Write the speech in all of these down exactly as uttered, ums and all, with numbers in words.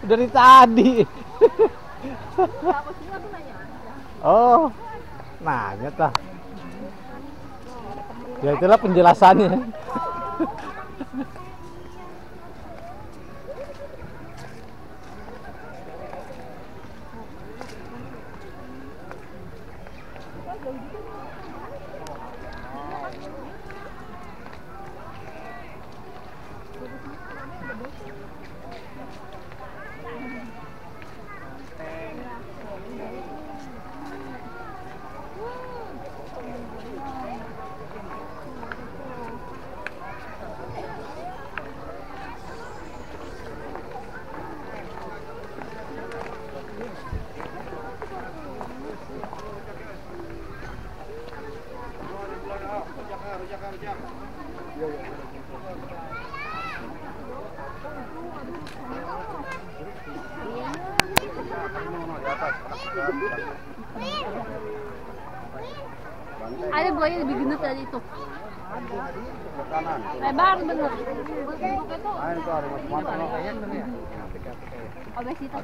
Dari tadi. Oh, nanya tah. Ya itulah penjelasannya. Ada buaya lebih gendut dari itu. Lebar bener. Obesitas.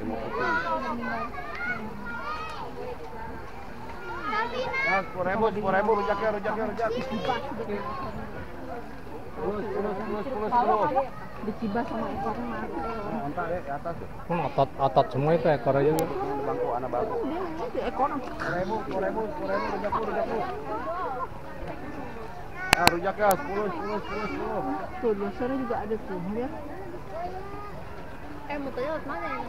Ya, sepuluh ribu, sepuluh ribu, rujaknya, rujaknya, rujak. Pulus, pulus, pulus, pulus, pulus. Dicibas sama ekornya mati. Ontak ya, ke atas. Kan otot otot semua itu ekor aja. Bangku, anak bangku. Dia ekor. Sepuluh ribu, sepuluh ribu, sepuluh ribu, rujakku, rujakku. Ya, rujaknya, sepuluh, sepuluh, sepuluh, sepuluh. Tuh, dua sore juga ada tuh, ya. Eh, motornya lewat mana ya?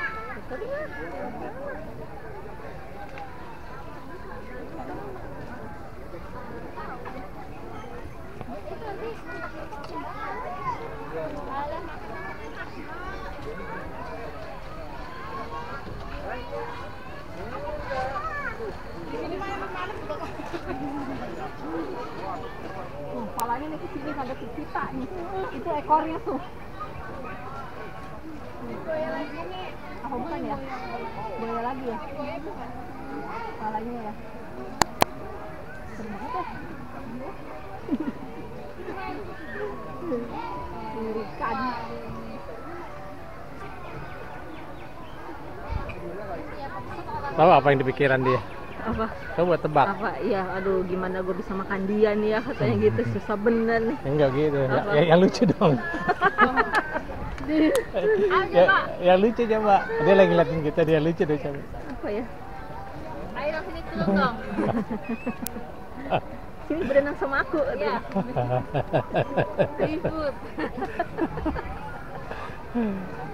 Oh, palanya nih ke sini ada kita nih. Itu ekornya tuh. Apa bukan ya? Buaya lagi ya? Palanya ya? Serem banget ya? Mengerikan. Tahu apa yang dipikiran dia? Apa? Coba tebak. Apa? Iya, aduh gimana gue bisa makan dia nih ya, katanya gitu, susah bener nih. Enggak gitu. Ya, Apa? ya, yang lucu dong. ya, yang lucu coba. Dia lagi liatin kita, dia lucu deh coba. Apa ya? Ayo sini dulu dong. Sini berenang sama aku. Iya. Seafood.